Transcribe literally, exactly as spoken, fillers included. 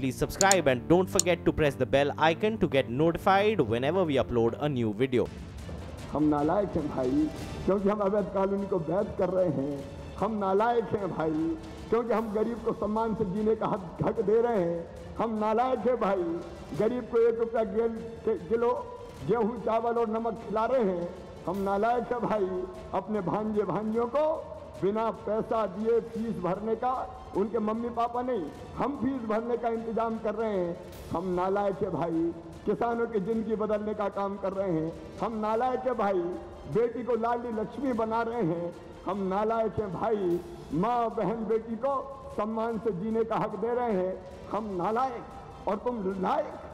please subscribe and don't forget to press the bell icon to get notified whenever we upload a new video. हम नालायक हैं भाई, क्योंकि हम अवैध कॉलोनी को वैध कर रहे हैं। हम नालायक हैं भाई, क्योंकि हम गरीब को सम्मान से जीने का हक हक दे रहे हैं। हम नालायक हैं भाई, गरीब को एक रुपया किलो गेहूं चावल और नमक खिला रहे हैं। हम नालायक हैं भाई, अपने भांजे भांजियों को बिना पैसा दिए फीस भरने का, उनके मम्मी पापा नहीं, हम फीस भरने का इंतजाम कर रहे हैं। हम नालायक है भाई, किसानों की जिंदगी बदलने का काम कर रहे हैं। हम नालायक है भाई, बेटी को लाडली लक्ष्मी बना रहे हैं। हम नालायक है भाई, माँ बहन बेटी को सम्मान से जीने का हक दे रहे हैं। हम नालायक और तुम लायक।